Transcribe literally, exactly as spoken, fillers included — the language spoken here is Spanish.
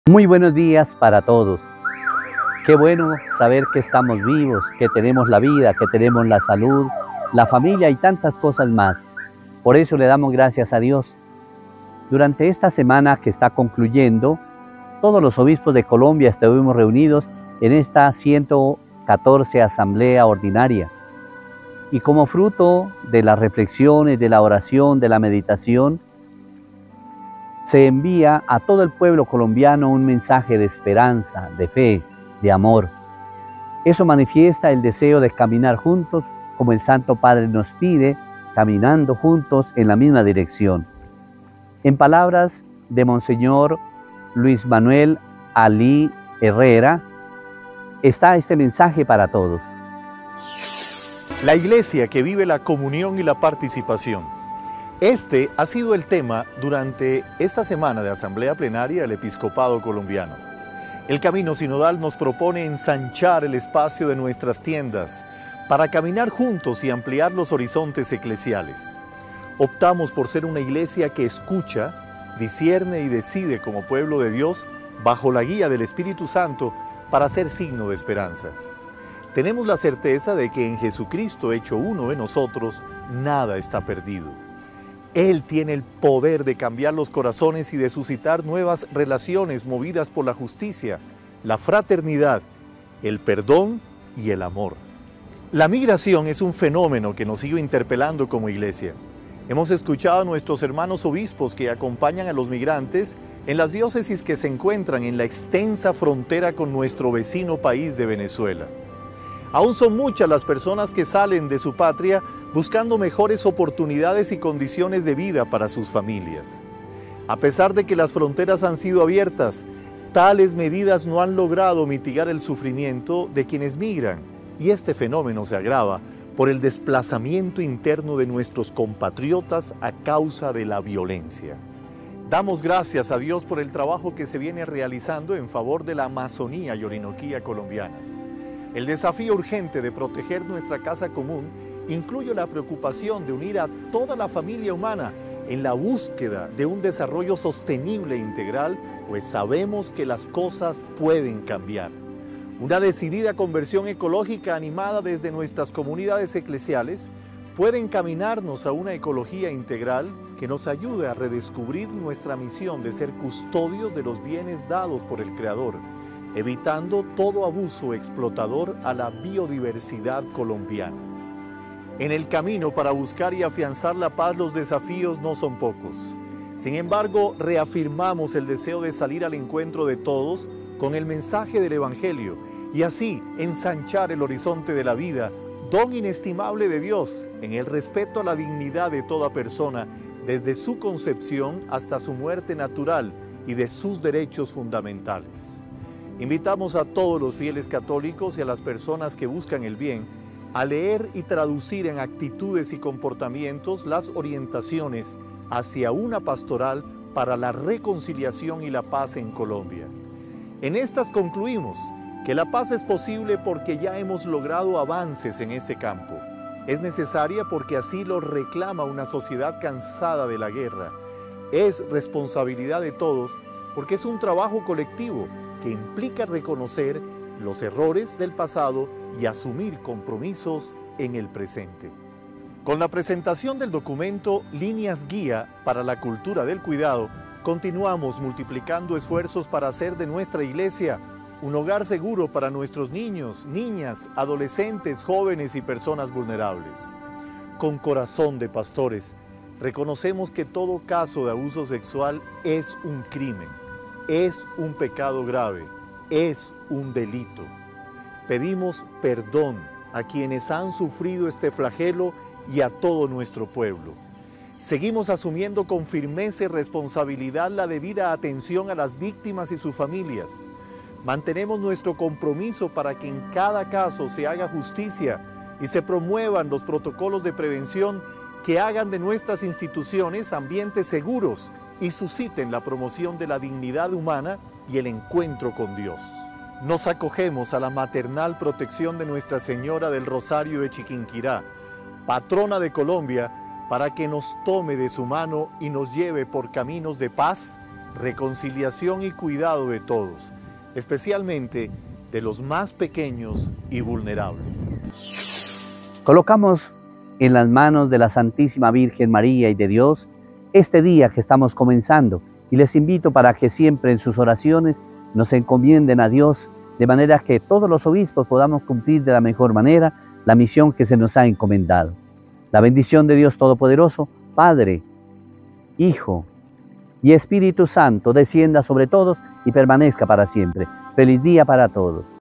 Muy buenos días para todos. Qué bueno saber que estamos vivos, que tenemos la vida, que tenemos la salud, la familia y tantas cosas más. Por eso le damos gracias a Dios. Durante esta semana que está concluyendo, todos los obispos de Colombia estuvimos reunidos en esta ciento catorce Asamblea Ordinaria. Y como fruto de las reflexiones, de la oración, de la meditación, se envía a todo el pueblo colombiano un mensaje de esperanza, de fe, de amor. Eso manifiesta el deseo de caminar juntos, como el Santo Padre nos pide, caminando juntos en la misma dirección. En palabras de Monseñor Luis Manuel Alí Herrera, está este mensaje para todos. La Iglesia que vive la comunión y la participación. Este ha sido el tema durante esta semana de Asamblea Plenaria del Episcopado Colombiano. El Camino Sinodal nos propone ensanchar el espacio de nuestras tiendas para caminar juntos y ampliar los horizontes eclesiales. Optamos por ser una iglesia que escucha, discierne y decide como pueblo de Dios bajo la guía del Espíritu Santo para ser signo de esperanza. Tenemos la certeza de que en Jesucristo hecho uno de nosotros, nada está perdido. Él tiene el poder de cambiar los corazones y de suscitar nuevas relaciones movidas por la justicia, la fraternidad, el perdón y el amor. La migración es un fenómeno que nos sigue interpelando como iglesia. Hemos escuchado a nuestros hermanos obispos que acompañan a los migrantes en las diócesis que se encuentran en la extensa frontera con nuestro vecino país de Venezuela. Aún son muchas las personas que salen de su patria buscando mejores oportunidades y condiciones de vida para sus familias. A pesar de que las fronteras han sido abiertas, tales medidas no han logrado mitigar el sufrimiento de quienes migran, y este fenómeno se agrava por el desplazamiento interno de nuestros compatriotas a causa de la violencia. Damos gracias a Dios por el trabajo que se viene realizando en favor de la Amazonía y Orinoquía colombianas. El desafío urgente de proteger nuestra casa común incluye la preocupación de unir a toda la familia humana en la búsqueda de un desarrollo sostenible e integral, pues sabemos que las cosas pueden cambiar. Una decidida conversión ecológica animada desde nuestras comunidades eclesiales puede encaminarnos a una ecología integral que nos ayude a redescubrir nuestra misión de ser custodios de los bienes dados por el Creador, evitando todo abuso explotador a la biodiversidad colombiana. En el camino para buscar y afianzar la paz, los desafíos no son pocos. Sin embargo, reafirmamos el deseo de salir al encuentro de todos con el mensaje del Evangelio y así ensanchar el horizonte de la vida, don inestimable de Dios, en el respeto a la dignidad de toda persona, desde su concepción hasta su muerte natural y de sus derechos fundamentales. Invitamos a todos los fieles católicos y a las personas que buscan el bien a leer y traducir en actitudes y comportamientos las orientaciones hacia una pastoral para la reconciliación y la paz en Colombia. En estas concluimos que la paz es posible porque ya hemos logrado avances en este campo. Es necesaria porque así lo reclama una sociedad cansada de la guerra. Es responsabilidad de todos porque es un trabajo colectivo que implica reconocer los errores del pasado y asumir compromisos en el presente. Con la presentación del documento Líneas Guía para la Cultura del Cuidado, continuamos multiplicando esfuerzos para hacer de nuestra iglesia un hogar seguro para nuestros niños, niñas, adolescentes, jóvenes y personas vulnerables. Con corazón de pastores, reconocemos que todo caso de abuso sexual es un crimen. Es un pecado grave, es un delito. Pedimos perdón a quienes han sufrido este flagelo y a todo nuestro pueblo. Seguimos asumiendo con firmeza y responsabilidad la debida atención a las víctimas y sus familias. Mantenemos nuestro compromiso para que en cada caso se haga justicia y se promuevan los protocolos de prevención que hagan de nuestras instituciones ambientes seguros y susciten la promoción de la dignidad humana y el encuentro con Dios. Nos acogemos a la maternal protección de Nuestra Señora del Rosario de Chiquinquirá, patrona de Colombia, para que nos tome de su mano y nos lleve por caminos de paz, reconciliación y cuidado de todos, especialmente de los más pequeños y vulnerables. Colocamos en las manos de la Santísima Virgen María y de Dios este día que estamos comenzando y les invito para que siempre en sus oraciones nos encomienden a Dios de manera que todos los obispos podamos cumplir de la mejor manera la misión que se nos ha encomendado. La bendición de Dios Todopoderoso, Padre, Hijo y Espíritu Santo descienda sobre todos y permanezca para siempre. Feliz día para todos.